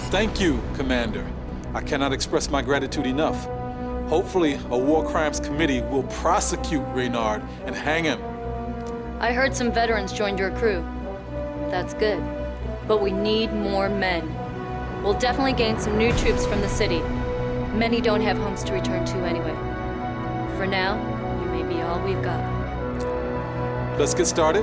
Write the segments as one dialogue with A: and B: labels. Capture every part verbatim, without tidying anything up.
A: Thank you, Commander. I cannot express my gratitude enough. Hopefully, a war crimes committee will prosecute Reynard and hang him.
B: I heard some veterans joined your crew. That's good. But we need more men. We'll definitely gain some new troops from the city. Many don't have homes to return to anyway. For now, you may be all we've got.
A: Let's get started.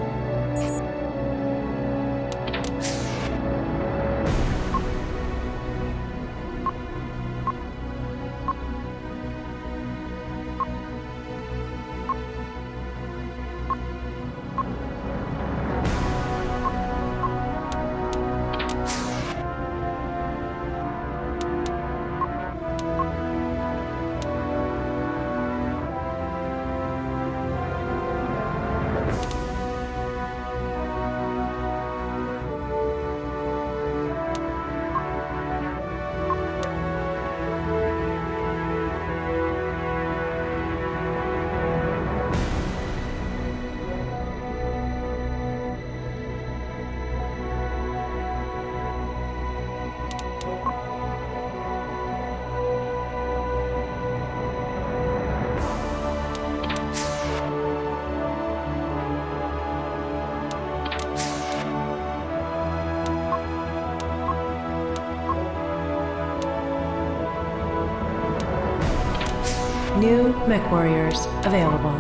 C: New MechWarriors available.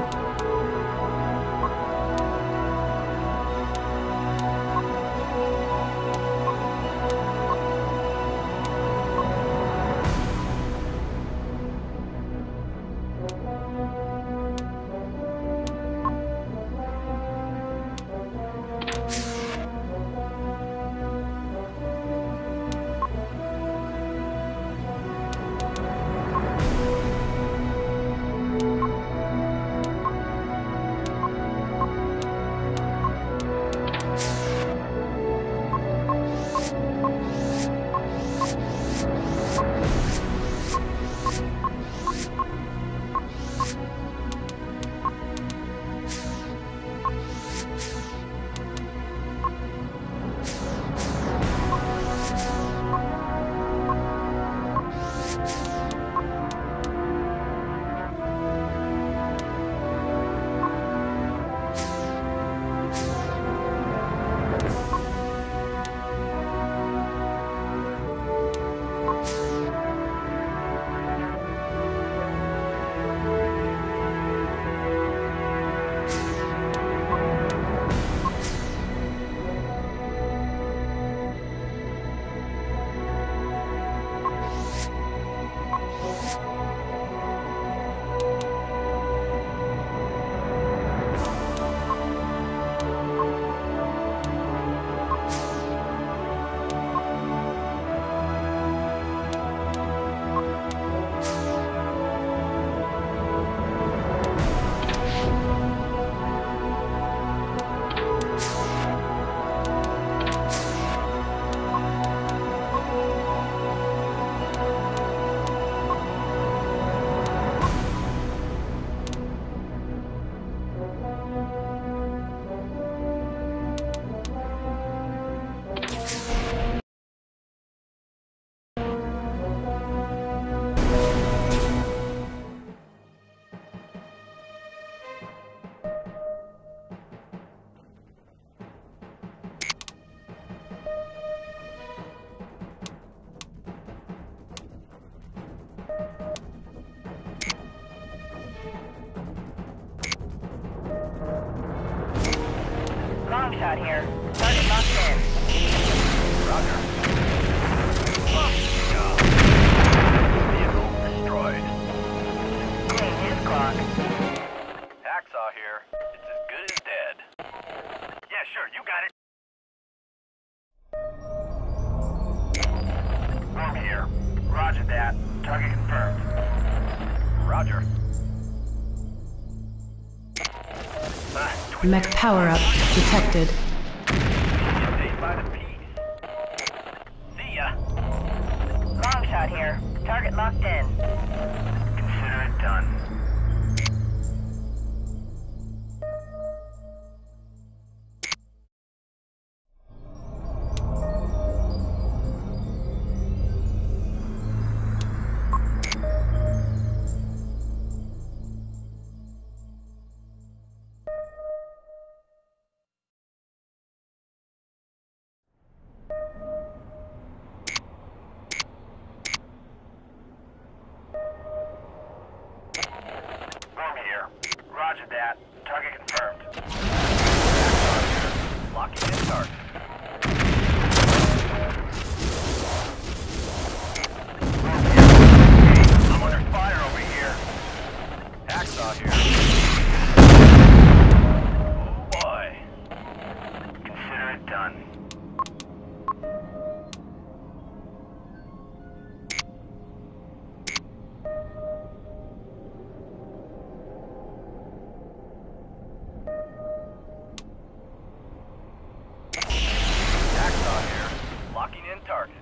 D: Long shot here. Target locked in.
E: Roger. Vehicle destroyed.
D: Change his clock.
E: Hacksaw here. It's as good as dead. Yeah, sure, you got it.
D: Worm here. Roger that. Target confirmed.
E: Roger.
C: Mech power-up detected.
E: Stay by the piece. See ya.
D: Long shot here. Target locked in.
E: Consider it done. done. Hacksaw here. Locking in target.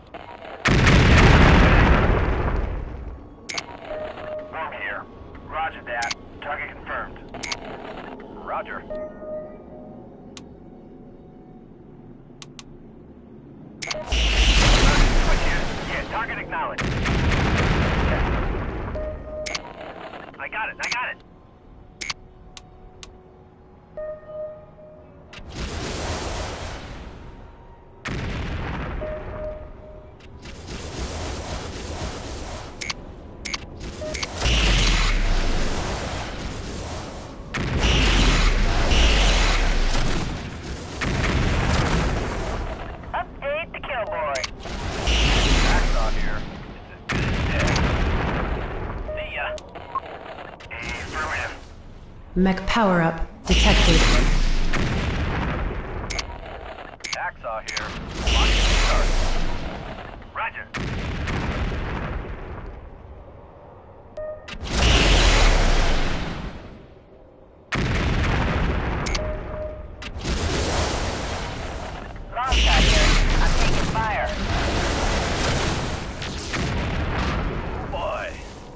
E: Worm here. Roger that. Target confirmed. Roger. Yeah, target acknowledged. I got it, I got it. Update the kill boy. Hacksaw here. It's as good as dead. See ya. Affirmative.
C: Mech power-up detected.
E: Hacksaw here. Locking in target. Roger. Long shot here. I'm taking fire. Boy.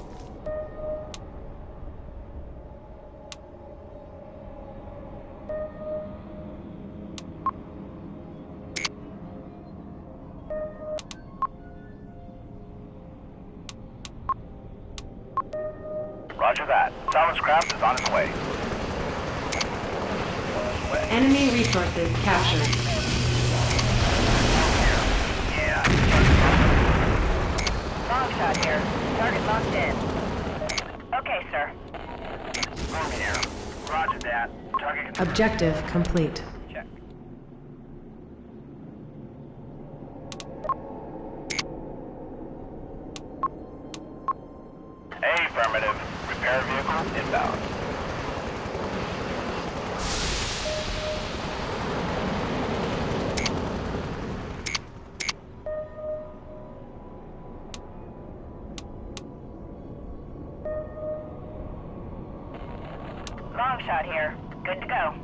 E: Roger that. Talon's craft is on its way.
C: Enemy resources captured.
E: Yeah.
D: Long shot here. Target locked in. Okay, sir.
E: Worm here. Roger that. Target confirmed.
C: Objective complete.
E: Check. Affirmative. Repair vehicle inbound.
D: Long shot here. Good to go.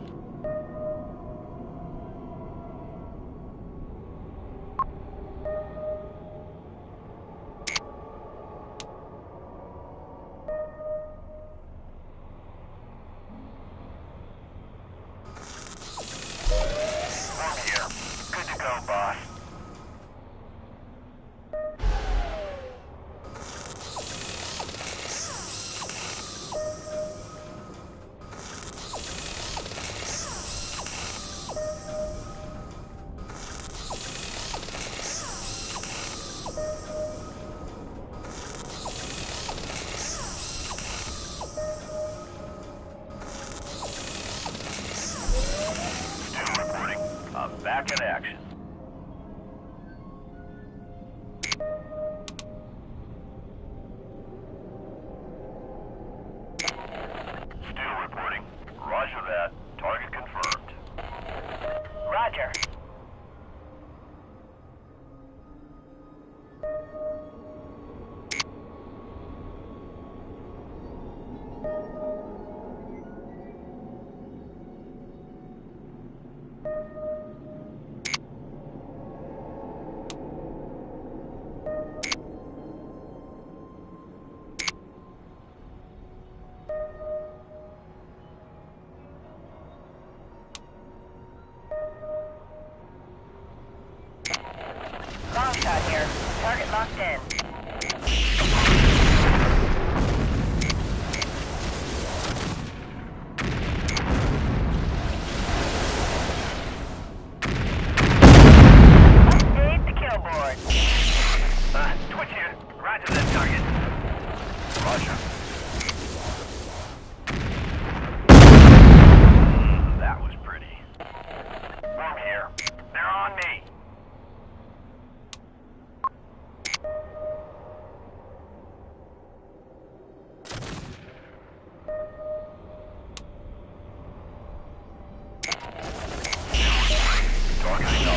E: Worm here. Good to go, boss. Still reporting. I'm back in action. Still reporting. Roger that. Target confirmed.
D: Roger. Long shot here. Target locked in. Update the kill board.
E: Uh, twitch here. Roger that target. Roger. Mm, that was pretty. Worm here. They're on me. Targeting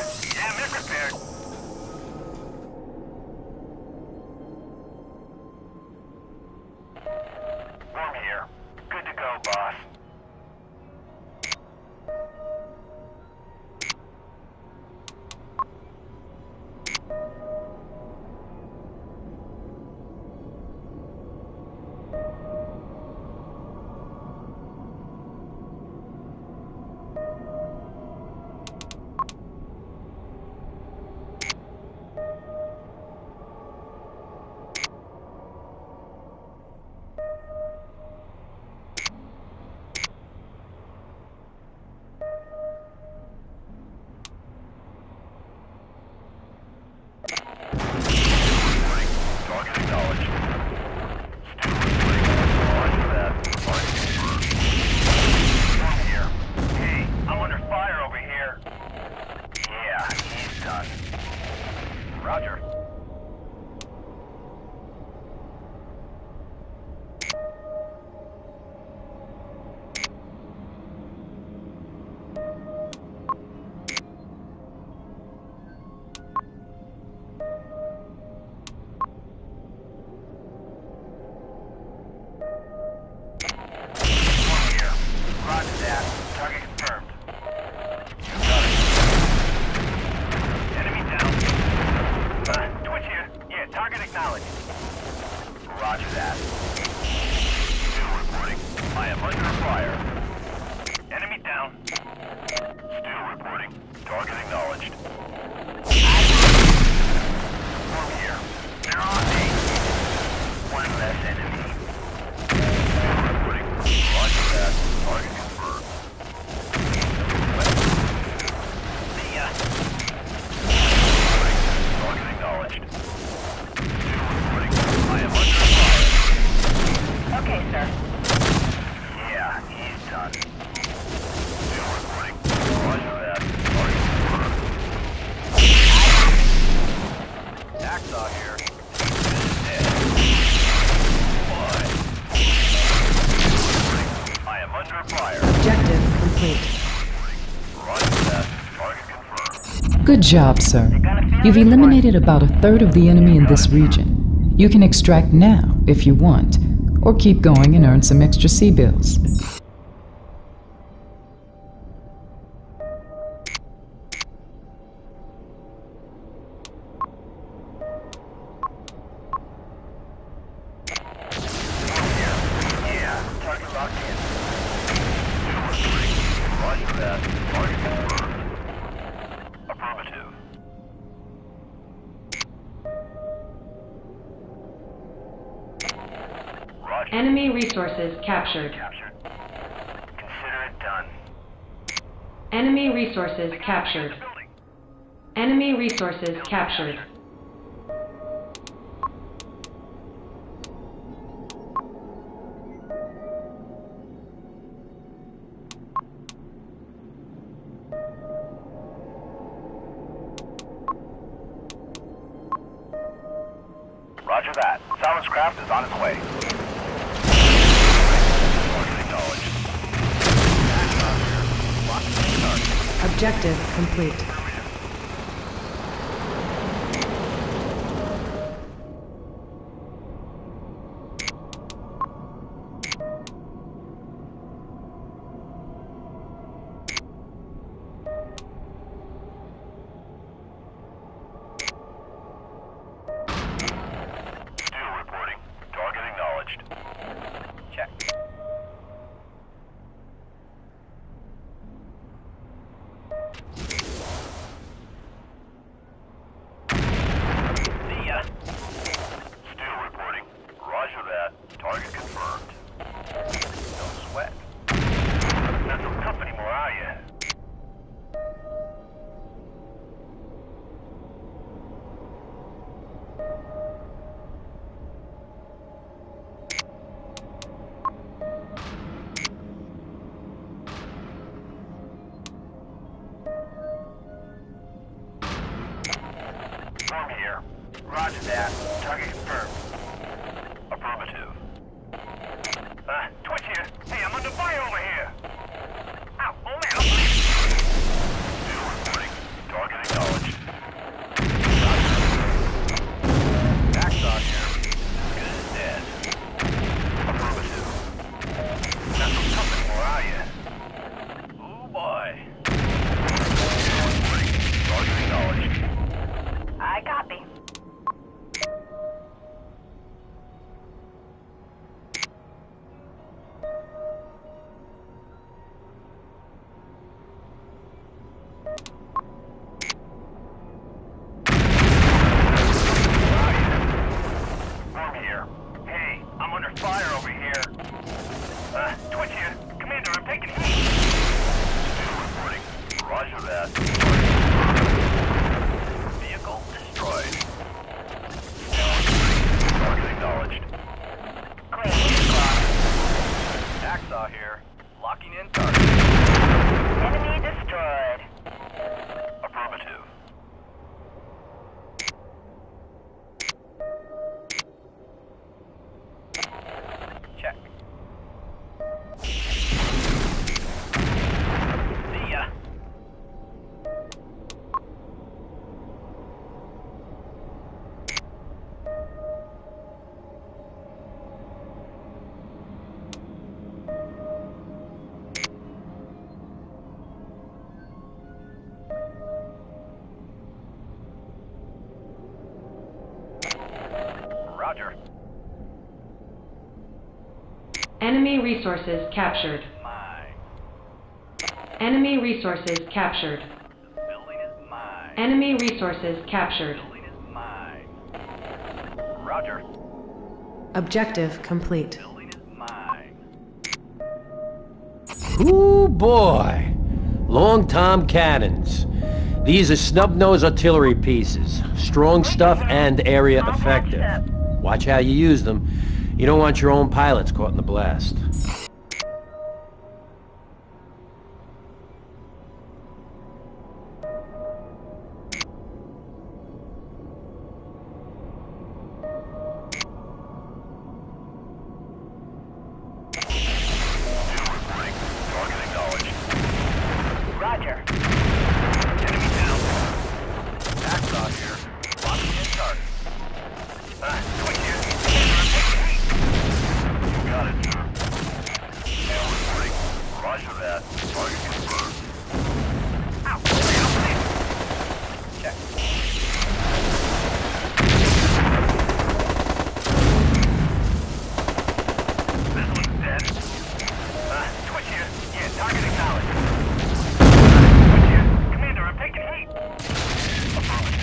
E: Yeah, I'm prepared. Worm here. Good to go, boss. Target acknowledged. Still reporting. Roger that. Target confirmed. Worm here. Hey, I'm under fire over here. Yeah, he's done. Roger. Worm here. Roger that. Target confirmed. You got it. Enemy down. Uh, Twitch here. Yeah, target acknowledged. Roger that. Still reporting. I am under fire. Enemy down. Still reporting. Target acknowledged. Worm here. They're on me. One less enemy. Still reporting. Roger that. Target confirmed. See ya. Target acknowledged. Still reporting. I am under fire.
D: Okay, sir.
E: Yeah, he's done. Still reporting. Roger that. Target confirmed. Hacksaw here. This is dead. Why? I am under fire.
C: Objective complete.
E: Roger that. Target confirmed.
F: Good job, sir. You've eliminated about a third of the enemy in this region. You can extract now if you want, or keep going and earn some extra C-bills.
E: Yeah, target locked in. Roger that. Target confirmed. Affirmative. Roger.
C: Enemy resources captured.
E: Captured. Consider it done.
C: Enemy resources captured.
E: The building.
C: Enemy resources captured.
E: Roger that. Silence craft is on its way. Target acknowledged. Hacksaw here. Locked in target.
C: Objective complete.
E: Still reporting. Target acknowledged. Check. See ya. Still reporting. Roger that. Target confirmed. No sweat. Not so tough anymore, are you? Worm here. Roger that. Target confirmed. Affirmative. Uh, Twitch here. Hey, I'm under fire over here. Ow, oh man, oh please. Still reporting. Target acknowledged. Roger.
C: Enemy resources captured.
E: Mine.
C: Enemy resources captured.
E: The building is mine.
C: Enemy resources captured.
E: The building is mine. Roger.
C: Objective complete.
E: The building is mine.
G: Ooh, boy. Long Tom cannons. These are snub-nose artillery pieces. Strong stuff and area effective. Watch how you use them. You don't want your own pilots caught in the blast.
D: Roger.
E: Enemy down. Backstop here. Locking in target. Uh, switch here. You got it, sir. Mail reporting. Roger that. Target confirmed. Ow! Check. This one's dead. Uh, switch here. Yeah, target acknowledged. Switch here. Commander, I'm taking heat. Affirmative.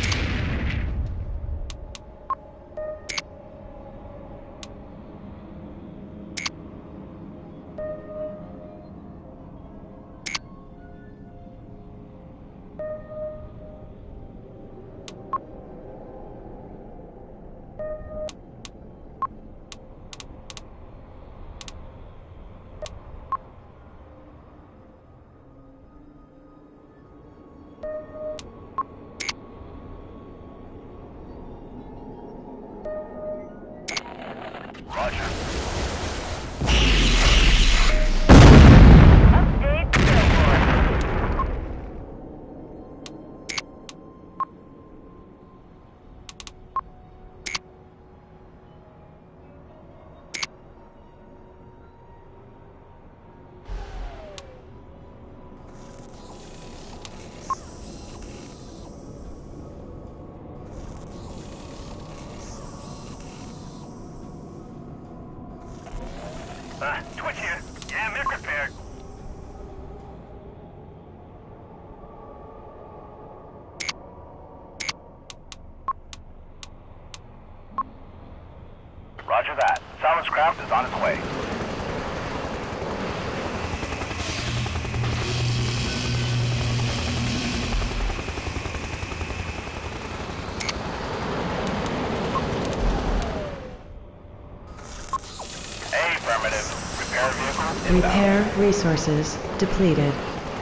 E: Roger.
D: Update Billboard.
E: Uh, switch here. Yeah, I'm prepared. Roger that. Silence craft is on its way. Affirmative. Repair vehicle inbound.
C: Repair resources depleted.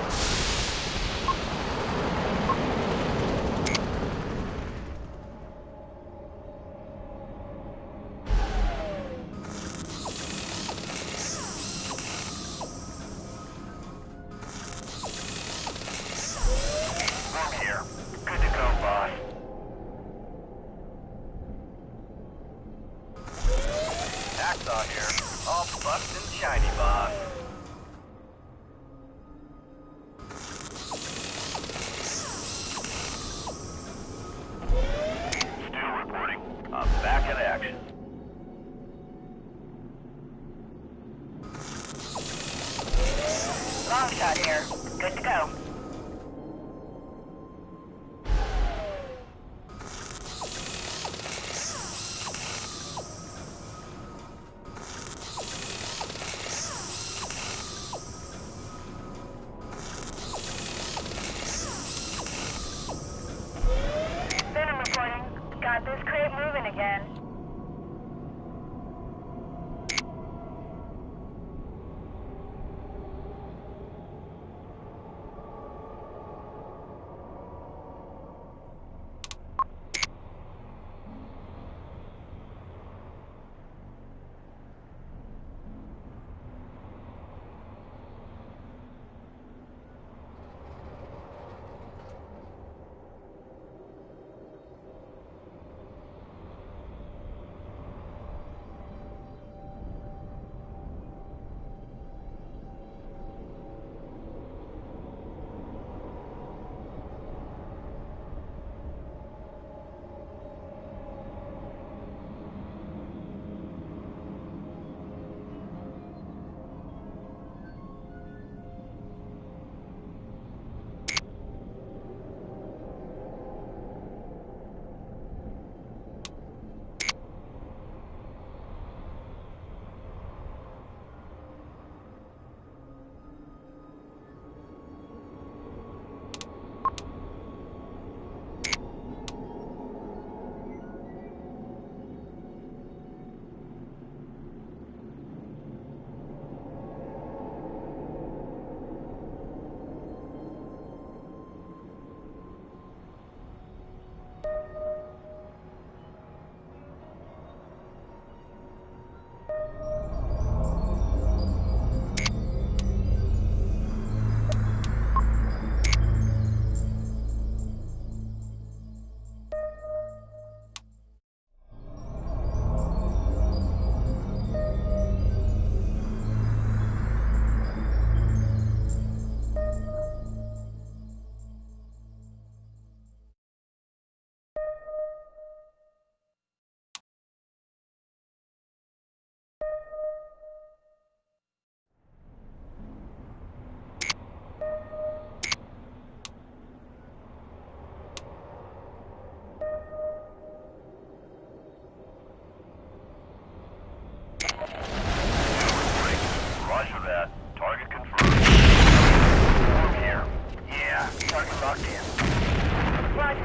E: Warm here. Good to go, boss. Hacksaw here. All buffed and shiny, boss. Stu reporting. I'm back in action.
D: Long shot here. Good to go. Venom reporting. Got this crate moving again.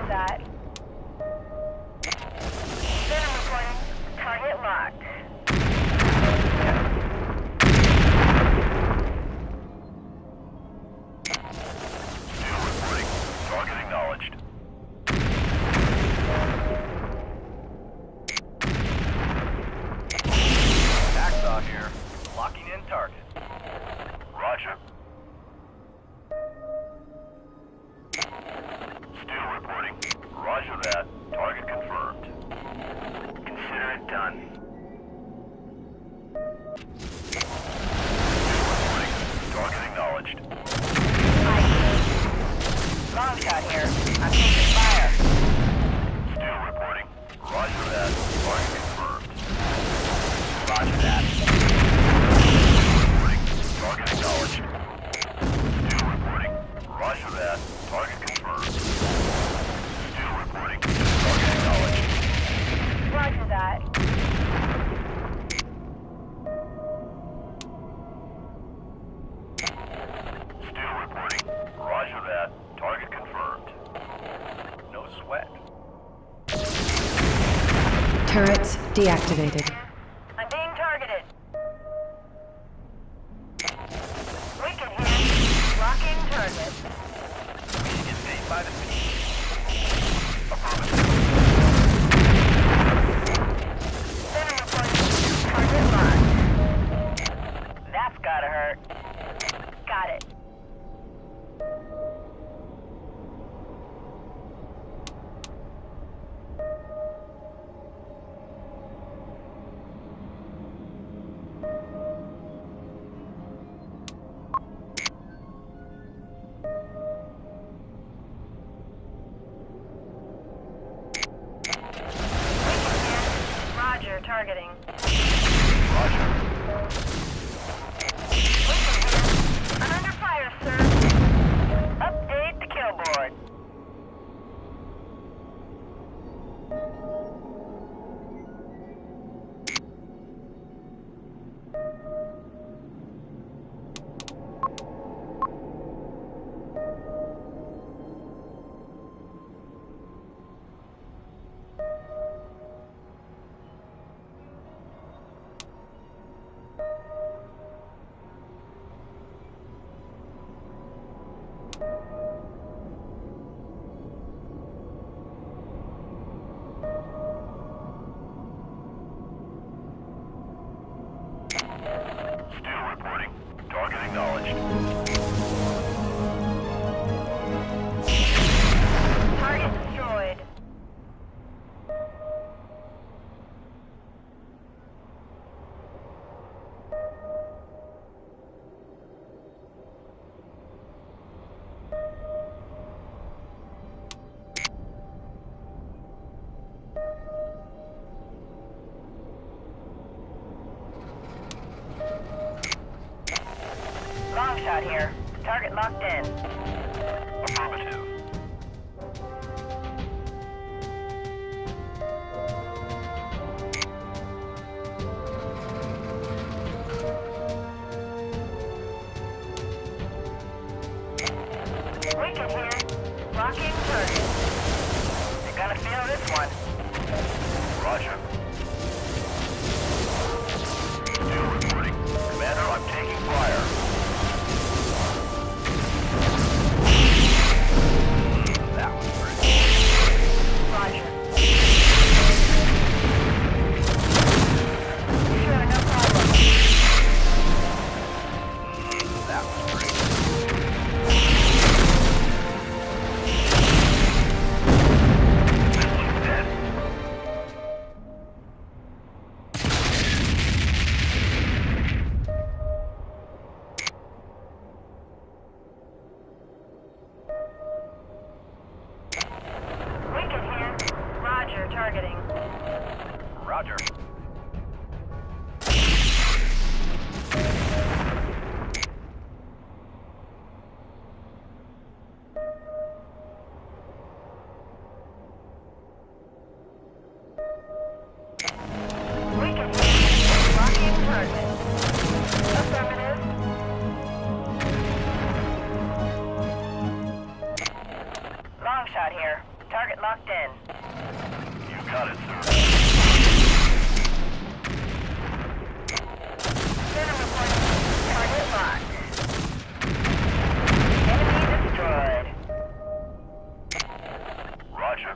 D: that. Venom reporting. Target locked.
E: Still reporting. Target acknowledged. Hacksaw here. Locking in target. Roger. Still reporting. Roger that. Target confirmed. Consider it done. Still reporting. Target acknowledged.
D: Long shot here. I'm taking fire.
E: Still reporting. Roger that. Target confirmed. Roger that. Reporting. Target acknowledged. Still reporting. Roger that. Target confirmed. Still reporting. Target acknowledged.
D: Roger that.
E: Still reporting. Roger that. Target confirmed. No sweat.
C: Turrets deactivated.
D: I'm being targeted. Wicked here. Locking target.
E: Being invaded by the beast. Affirmative.
D: Venom reporting. Target locked. That's gotta hurt. Got it. Roger, targeting.
E: Roger.
D: I'm under fire, sir. Update the kill board.
E: Still reporting. Target acknowledged.
D: Target destroyed. Long shot here. Target locked in.
E: Affirmative.
D: Wicked here. Locking target. You're gonna feel this one.
E: Roger. Still reporting. Commander, I'm taking fire. That was pretty.
D: Roger. Sure, no problem.
E: That was pretty. This one's dead.
D: Wicked here. Roger, targeting.
E: Roger.
D: Wicked here. Locking target. Affirmative. Long shot here. Target locked in.
E: You got it, sir.
D: Center reporting. Target locked. Enemy destroyed.
E: Roger.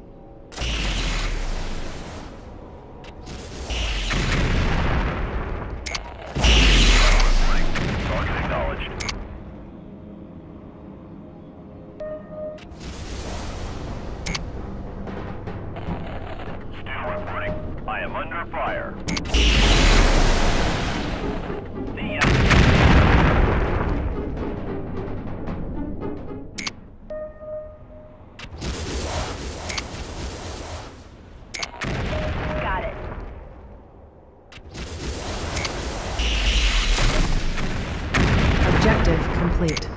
E: Reporting. Target acknowledged. Still reporting. I am under fire. The enemy.
D: Got it.
C: Objective complete.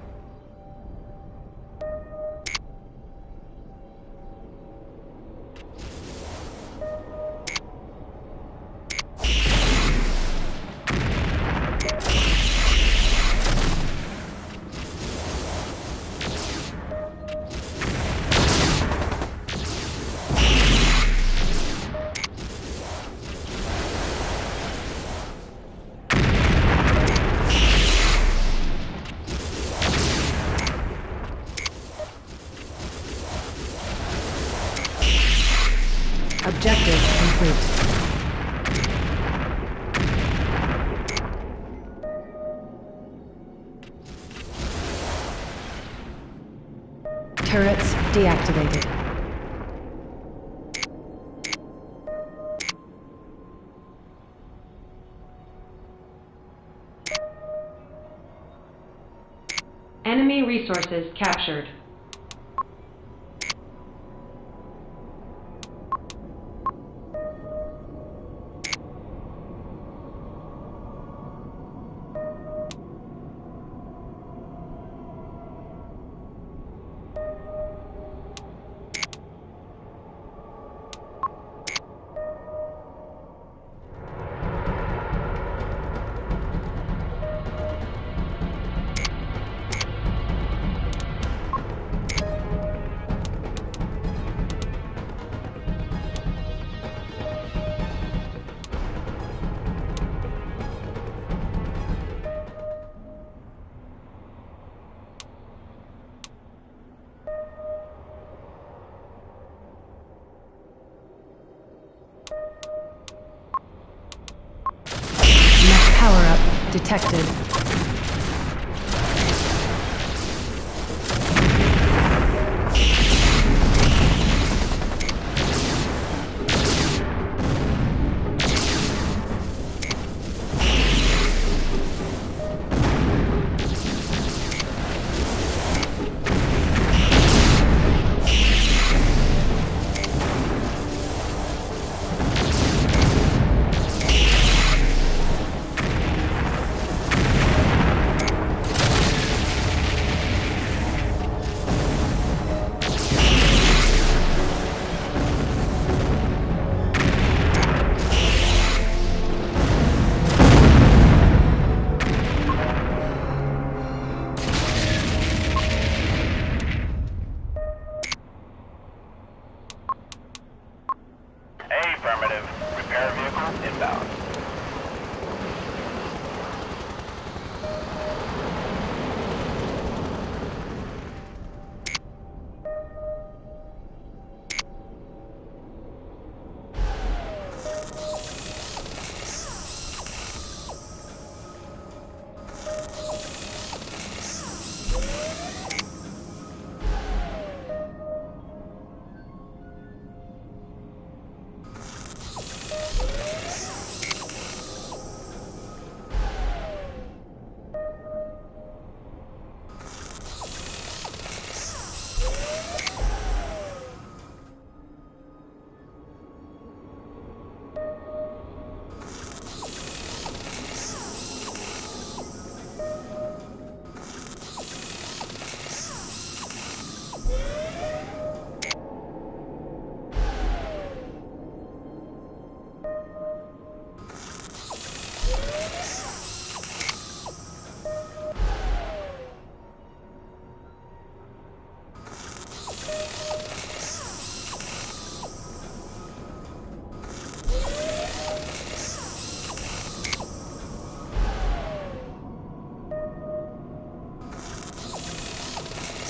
C: Objective complete. Turrets deactivated. Enemy resources captured. Power-up detected.
E: Affirmative. Repair vehicle inbound.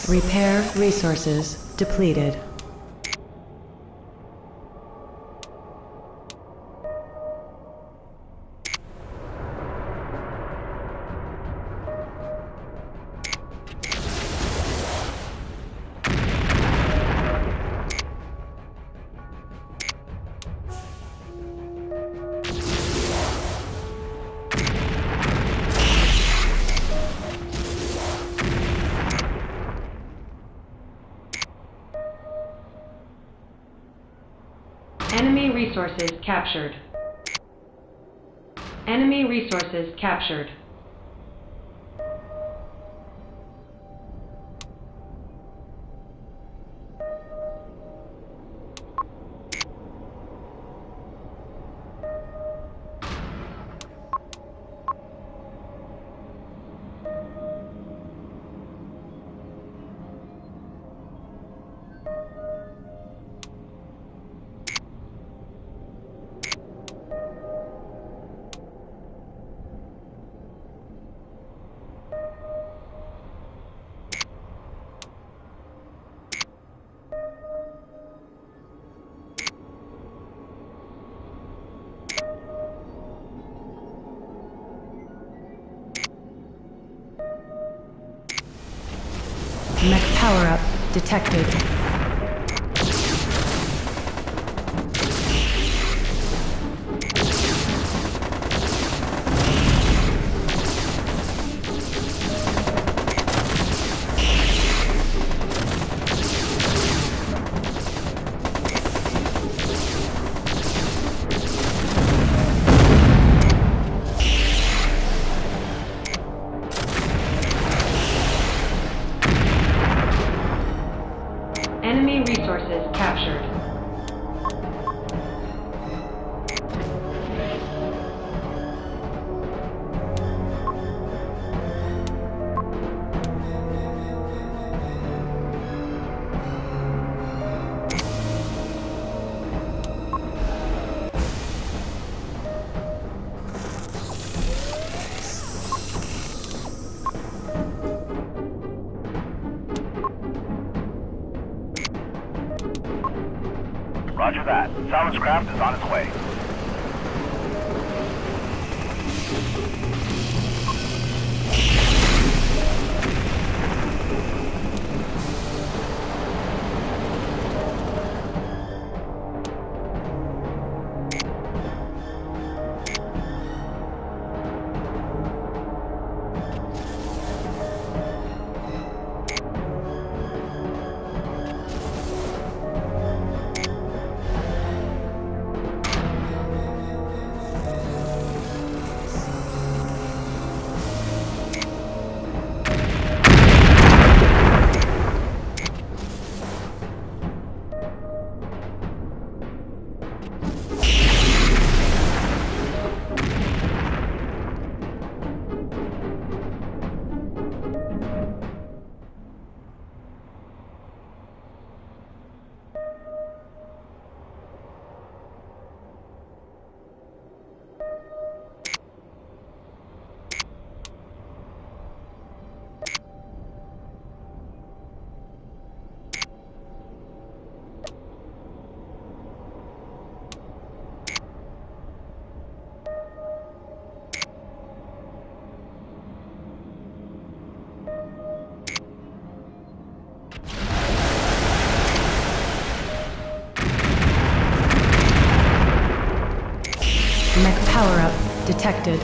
C: Repair resources depleted. Enemy resources captured. Enemy resources captured. Mech power-up detected. Enemy resources captured.
E: Roger that. Silence craft is on its way. Mech power-up detected.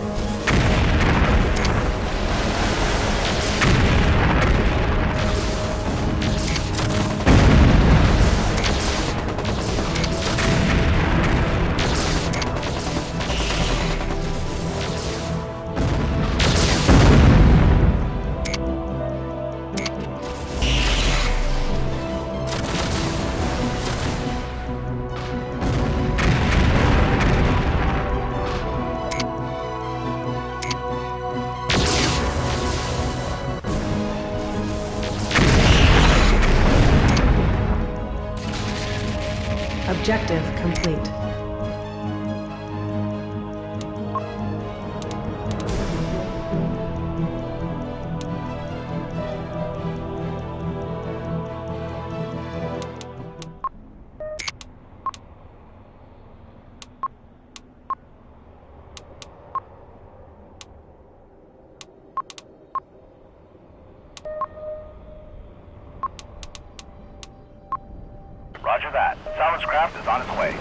E: Objective complete. Roger that. Salvage craft is on its way.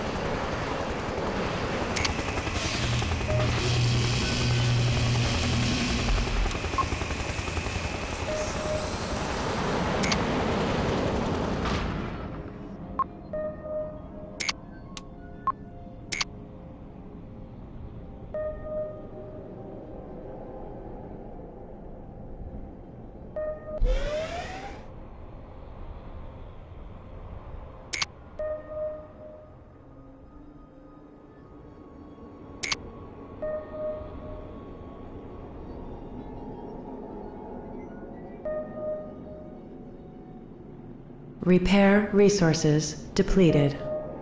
C: Repair resources depleted.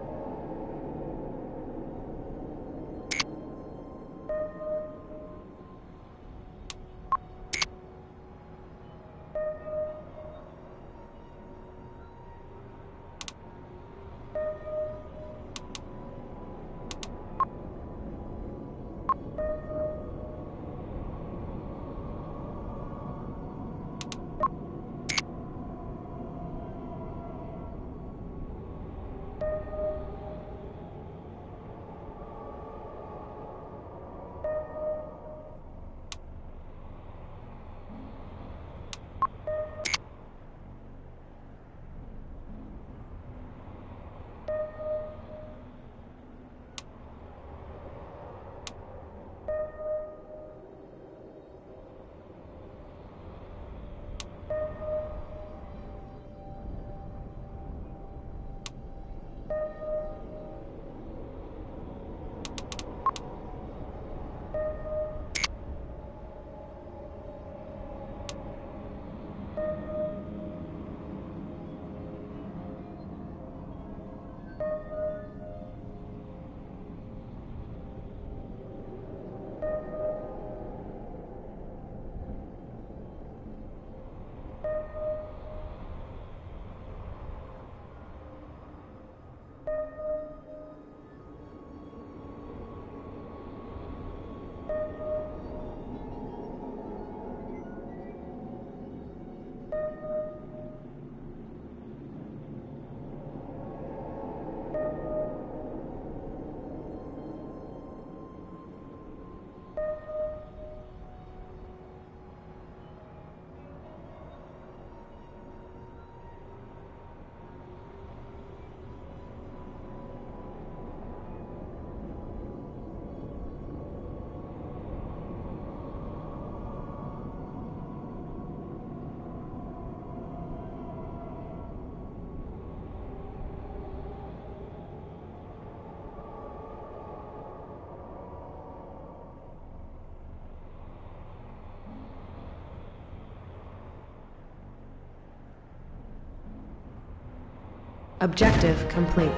C: Objective complete.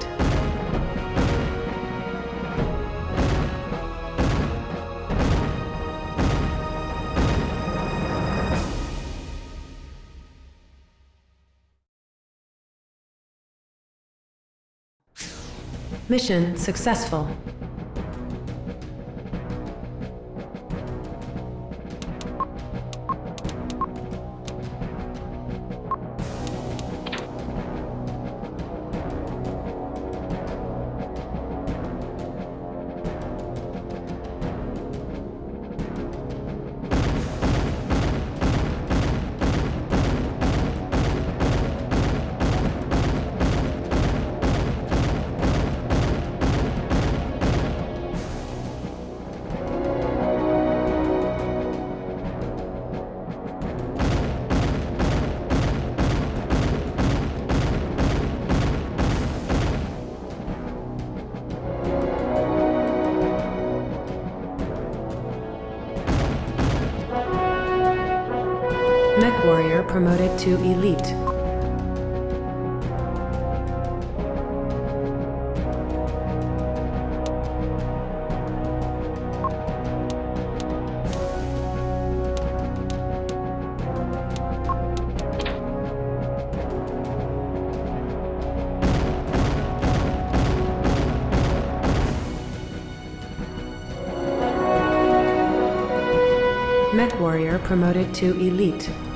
C: Mission successful. Mech Warrior promoted to Elite. Mech Warrior promoted to Elite.